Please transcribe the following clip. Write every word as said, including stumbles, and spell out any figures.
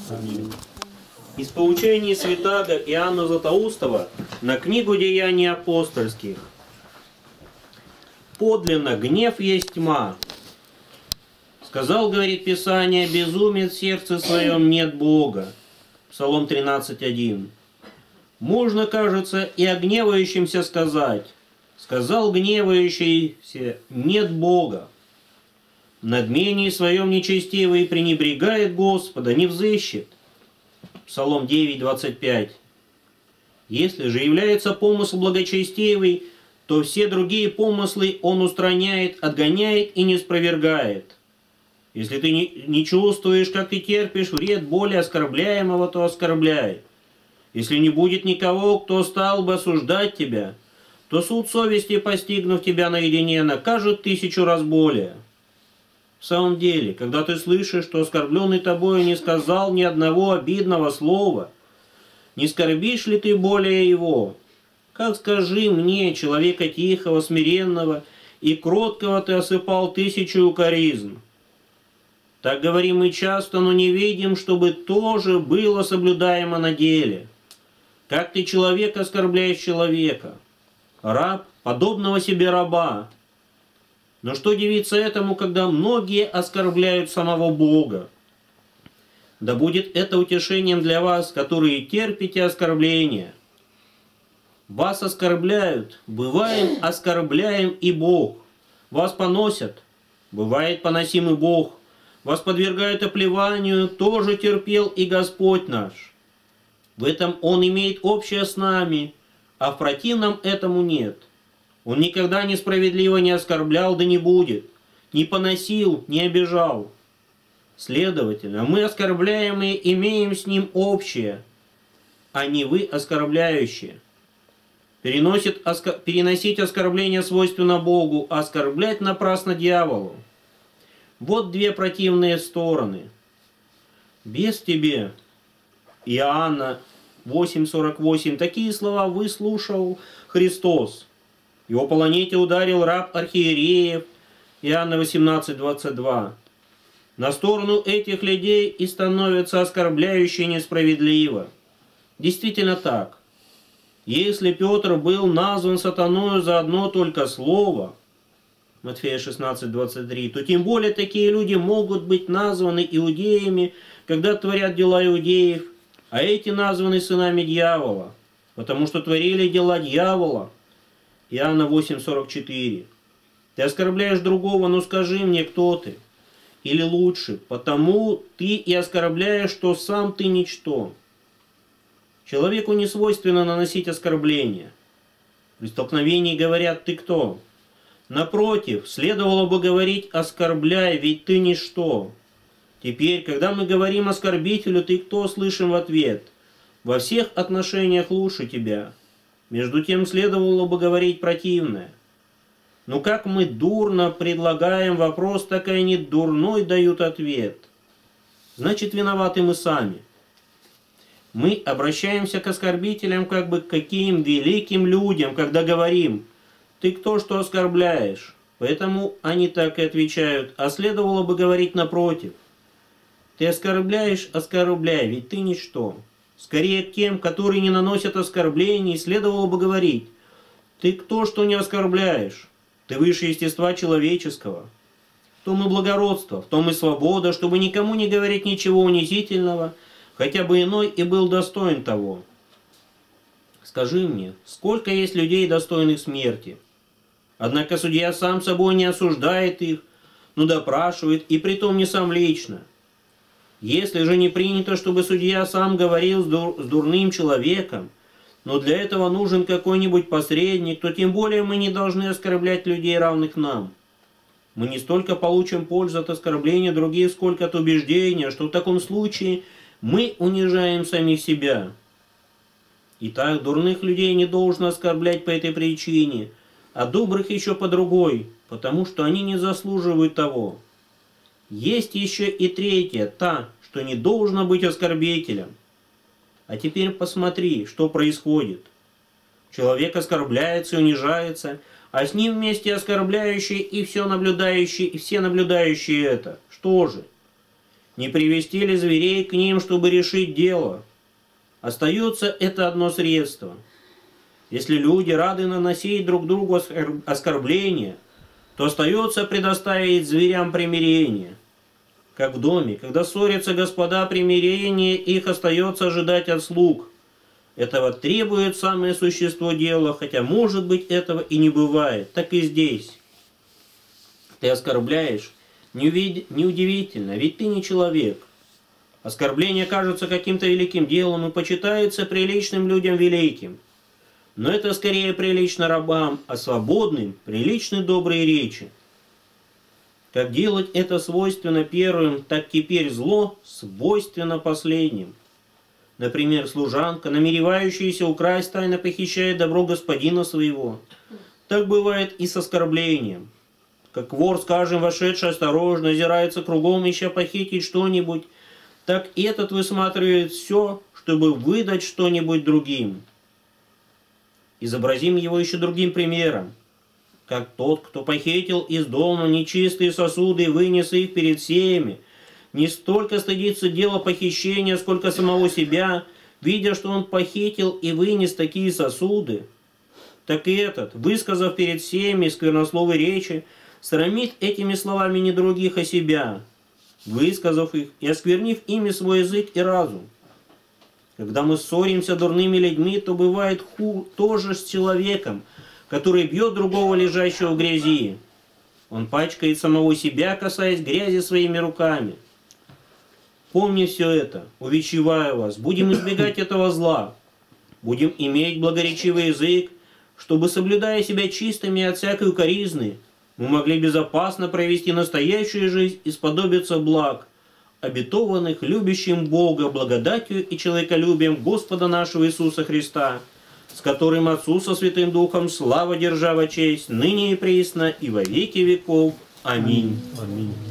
Аминь. Из поучений святаго Иоанна Златоустова на книгу «Деяний апостольских». Подлинно гнев есть тьма. Сказал, говорит Писание, безумец в сердце своем нет Бога. Псалом тринадцать один. Можно, кажется, и о гневающемся сказать. Сказал гневающийся, нет Бога. В надмении своем нечестивый пренебрегает Господа, не взыщет. Псалом девять двадцать пять. Если же является помысл благочестивый, то все другие помыслы он устраняет, отгоняет и не спровергает. Если ты не, не чувствуешь, как ты терпишь вред более оскорбляемого, то оскорбляй. Если не будет никого, кто стал бы осуждать тебя, то суд совести, постигнув тебя наедине, накажет тысячу раз более. В самом деле, когда ты слышишь, что оскорбленный тобою не сказал ни одного обидного слова, не скорбишь ли ты более его? Как, скажи мне, человека тихого, смиренного и кроткого ты осыпал тысячу укоризн? Так говорим мы часто, но не видим, чтобы тоже было соблюдаемо на деле. Как ты человека оскорбляешь человека? Раб, подобного себе раба. Но что дивиться этому, когда многие оскорбляют самого Бога? Да будет это утешением для вас, которые терпите оскорбления. Вас оскорбляют, бываем оскорбляем и Бог. Вас поносят, бывает поносим и Бог. Вас подвергают оплеванию, тоже терпел и Господь наш. В этом Он имеет общее с нами, а в противном этому нет. Он никогда несправедливо не оскорблял, да не будет, не поносил, не обижал. Следовательно, мы, оскорбляемые, имеем с Ним общее, а не вы, оскорбляющие. Переносит, оскор... Переносить оскорбление свойственно Богу, а оскорблять напрасно дьяволу. Вот две противные стороны. Без тебе, Иоанна восемь сорок восемь, такие слова выслушал Христос. Его по планете ударил раб архиереев, Иоанна восемнадцать двадцать два. На сторону этих людей и становятся оскорбляющие несправедливо. Действительно так. Если Петр был назван сатаною за одно только слово, Матфея шестнадцать двадцать три, то тем более такие люди могут быть названы иудеями, когда творят дела иудеев, а эти названы сынами дьявола, потому что творили дела дьявола. Иоанна восемь сорок четыре. Ты оскорбляешь другого, но скажи мне, кто ты? Или лучше, потому ты и оскорбляешь, что сам ты ничто. Человеку не свойственно наносить оскорбления. При столкновении говорят «ты кто?». Напротив, следовало бы говорить «оскорбляй, ведь ты ничто». Теперь, когда мы говорим оскорбителю «ты кто?», слышим в ответ «во всех отношениях лучше тебя». Между тем следовало бы говорить противное. Но как мы дурно предлагаем вопрос, так и они дурной дают ответ. Значит, виноваты мы сами. Мы обращаемся к оскорбителям как бы к каким великим людям, когда говорим «ты кто, что оскорбляешь?». Поэтому они так и отвечают, а следовало бы говорить напротив. «Ты оскорбляешь, оскорбляй, ведь ты ничто». Скорее к тем, которые не наносят оскорблений, следовало бы говорить «ты кто, что не оскорбляешь? Ты выше естества человеческого». В том и благородство, в том и свобода, чтобы никому не говорить ничего унизительного, хотя бы иной и был достоин того. Скажи мне, сколько есть людей, достойных смерти? Однако судья сам собой не осуждает их, но допрашивает, и притом не сам лично. Если же не принято, чтобы судья сам говорил с, дур, с дурным человеком, но для этого нужен какой-нибудь посредник, то тем более мы не должны оскорблять людей, равных нам. Мы не столько получим пользу от оскорбления других, сколько от убеждения, что в таком случае мы унижаем самих себя. Итак, дурных людей не должно оскорблять по этой причине, а добрых еще по другой, потому что они не заслуживают того. Есть еще и третья, та, что не должно быть оскорбителем. А теперь посмотри, что происходит. Человек оскорбляется и унижается, а с ним вместе оскорбляющие и все наблюдающие, и все наблюдающие это. Что же? Не привести ли зверей к ним, чтобы решить дело? Остается это одно средство. Если люди рады наносить друг другу оскорбления, то остается предоставить зверям примирение. Как в доме, когда ссорятся господа, примирение их остается ожидать от слуг. Этого требует самое существо дела, хотя, может быть, этого и не бывает. Так и здесь. Ты оскорбляешь? Неудивительно, ведь ты не человек. Оскорбление кажется каким-то великим делом и почитается приличным людям великим. Но это скорее прилично рабам, а свободным приличны добрые речи. Как делать это свойственно первым, так теперь зло свойственно последним. Например, служанка, намеревающаяся украсть, тайно похищает добро господина своего. Так бывает и с оскорблением. Как вор, скажем, вошедший осторожно, озирается кругом, ища похитить что-нибудь, так этот высматривает все, чтобы выдать что-нибудь другим. Изобразим его еще другим примером. Как тот, кто похитил из дома нечистые сосуды и вынес их перед всеми, не столько стыдится дела похищения, сколько самого себя, видя, что он похитил и вынес такие сосуды. Так и этот, высказав перед всеми сквернословие речи, срамит этими словами не других, а себя, высказав их и осквернив ими свой язык и разум. Когда мы ссоримся дурными людьми, то бывает ху тоже с человеком, который бьет другого, лежащего в грязи. Он пачкает самого себя, касаясь грязи своими руками. Помни все это, увещеваю вас, будем избегать этого зла, будем иметь благоречивый язык, чтобы, соблюдая себя чистыми от всякой укоризны, мы могли безопасно провести настоящую жизнь и сподобиться благ, обетованных любящим Бога благодатью и человеколюбием Господа нашего Иисуса Христа, с которым Отцу со Святым Духом слава, держава, честь, ныне и присно, и во веки веков. Аминь. Аминь.